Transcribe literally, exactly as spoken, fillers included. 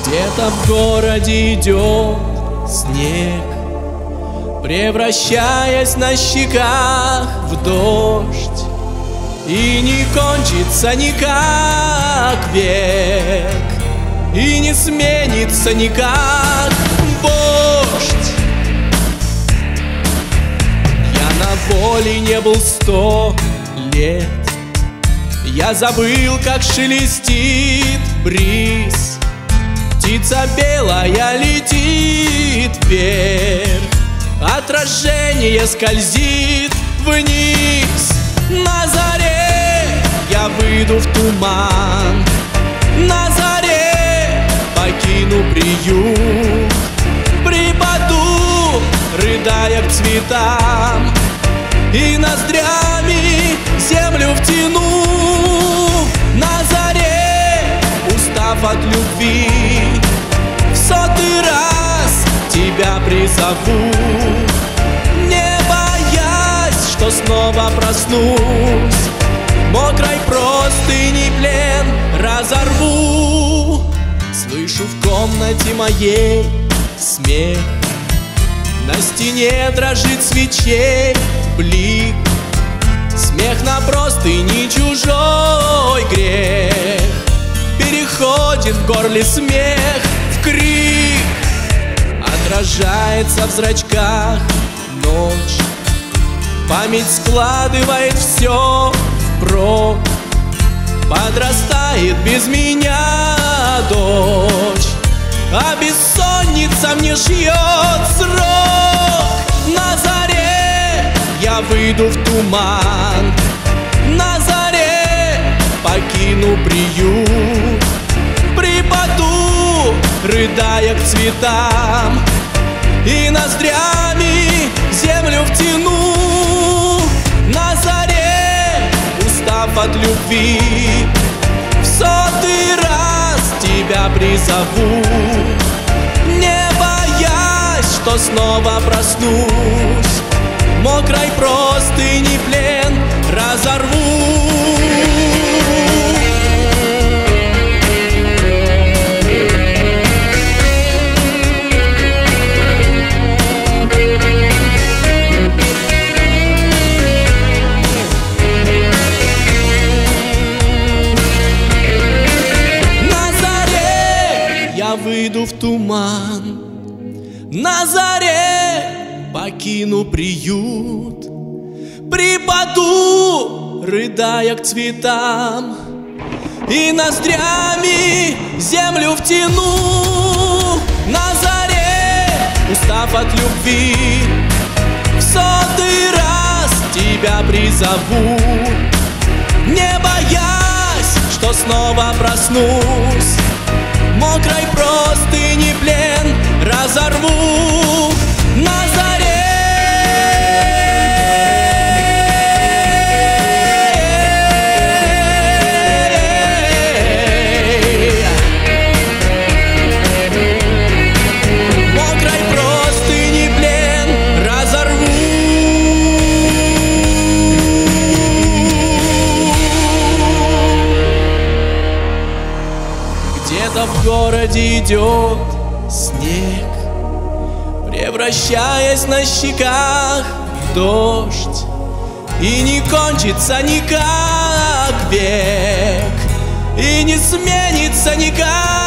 Где-то в городе идет снег, превращаясь на щеках в дождь, и не кончится никак век, и не сменится никак вождь. Я на воле не был сто лет, я забыл, как шелестит бриз. Птица белая летит вверх, отражение скользит вниз. На заре я выйду в туман, на заре покину приют, припаду, рыдая к цветам, и ноздрями землю втяну. На заре, устав от любви, в сотый раз тебя призову, не боясь, что снова проснусь, мокрой простыни плен разорву. Слышу в комнате моей смех, на стене дрожит свечей блик, смех на простыни чужой грех, переходит в горле смех в крик. Отражается в зрачках ночь, память складывает все впрок, подрастает без меня дочь, а бессонница мне шьет срок. На заре я выйду в туман, на заре покину приют, припаду, рыдая к цветам, и ноздрями землю втяну. На заре, устав от любви, в сотый раз тебя призову, не боясь, что снова проснусь, мокрой простыни плен разорву. Выйду в туман, на заре покину приют, припаду, рыдая к цветам, и ноздрями землю втяну. На заре, устав от любви, в сотый раз тебя призову, не боясь, что снова проснусь, мокрой простыни плен разорву. На заре мокрой простыни плен разорву. Где-то в городе идет снег, превращаясь на щеках в дождь, и не кончится никак век, и не сменится никак